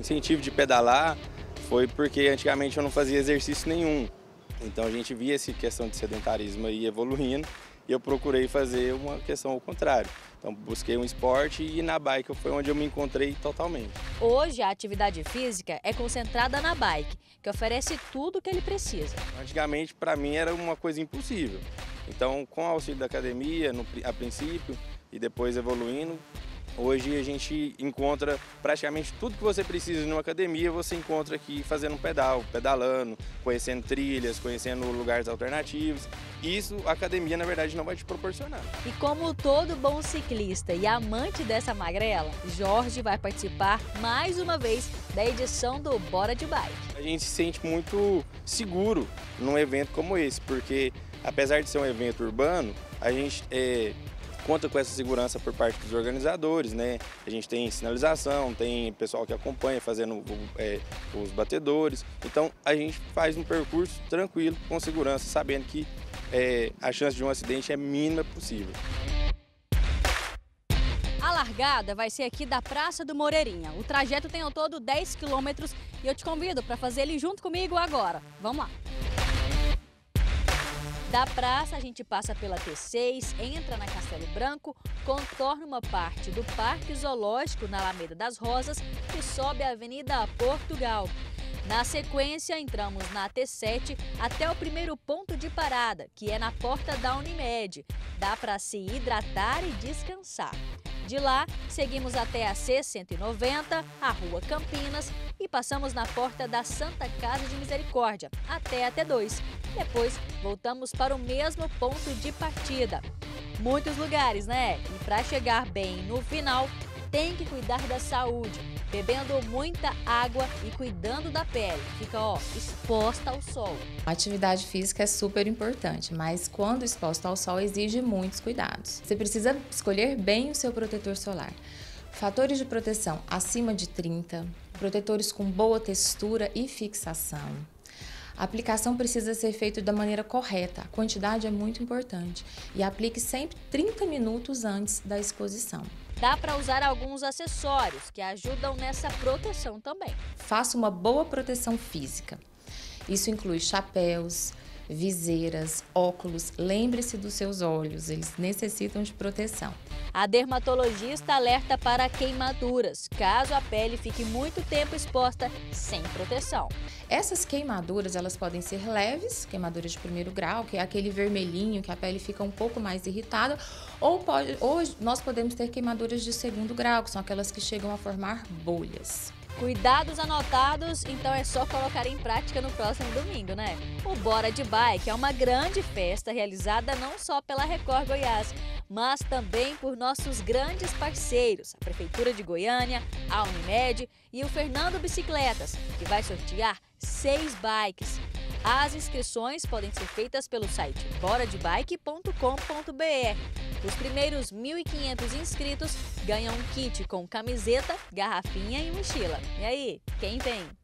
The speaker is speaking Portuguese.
incentivo de pedalar foi porque antigamente eu não fazia exercício nenhum. Então a gente via essa questão de sedentarismo aí evoluindo e eu procurei fazer uma questão ao contrário. Então busquei um esporte e na bike foi onde eu me encontrei totalmente. Hoje a atividade física é concentrada na bike, que oferece tudo o que ele precisa. Antigamente para mim era uma coisa impossível. Então com o auxílio da academia, a princípio, e depois evoluindo, hoje a gente encontra praticamente tudo que você precisa numa academia, você encontra aqui fazendo um pedal, pedalando, conhecendo trilhas, conhecendo lugares alternativos. Isso a academia, na verdade, não vai te proporcionar. E como todo bom ciclista e amante dessa magrela, Jorge vai participar mais uma vez da edição do Bora de Bike. A gente se sente muito seguro num evento como esse, porque apesar de ser um evento urbano, a gente conta com essa segurança por parte dos organizadores, né? A gente tem sinalização, tem pessoal que acompanha fazendo os batedores. Então a gente faz um percurso tranquilo, com segurança, sabendo que a chance de um acidente é mínima possível. A largada vai ser aqui da Praça do Moreirinha. O trajeto tem ao todo 10 quilômetros e eu te convido para fazer ele junto comigo agora. Vamos lá! Da praça, a gente passa pela T6, entra na Castelo Branco, contorna uma parte do Parque Zoológico na Alameda das Rosas e sobe a Avenida Portugal. Na sequência, entramos na T7 até o primeiro ponto de parada, que é na porta da Unimed. Dá para se hidratar e descansar. De lá, seguimos até a C-190, a Rua Campinas e passamos na porta da Santa Casa de Misericórdia, até a T2. Depois, voltamos para o mesmo ponto de partida. Muitos lugares, né? E para chegar bem no final, tem que cuidar da saúde, bebendo muita água e cuidando da pele. Fica, exposta ao sol. A atividade física é super importante, mas quando exposta ao sol exige muitos cuidados. Você precisa escolher bem o seu protetor solar. Fatores de proteção acima de 30, protetores com boa textura e fixação. A aplicação precisa ser feita da maneira correta, a quantidade é muito importante e aplique sempre 30 minutos antes da exposição. Dá para usar alguns acessórios que ajudam nessa proteção também. Faça uma boa proteção física. Isso inclui chapéus, viseiras, óculos. Lembre-se dos seus olhos, eles necessitam de proteção. A dermatologista alerta para queimaduras, caso a pele fique muito tempo exposta sem proteção. Essas queimaduras, elas podem ser leves, queimaduras de primeiro grau, que é aquele vermelhinho que a pele fica um pouco mais irritada, ou nós podemos ter queimaduras de segundo grau, que são aquelas que chegam a formar bolhas. Cuidados anotados, então é só colocar em prática no próximo domingo, né? O Bora de Bike é uma grande festa realizada não só pela Record Goiás, mas também por nossos grandes parceiros, a Prefeitura de Goiânia, a Unimed e o Fernando Bicicletas, que vai sortear 6 bikes. As inscrições podem ser feitas pelo site boradebike.com.br. Os primeiros 1.500 inscritos ganham um kit com camiseta, garrafinha e mochila. E aí, quem vem?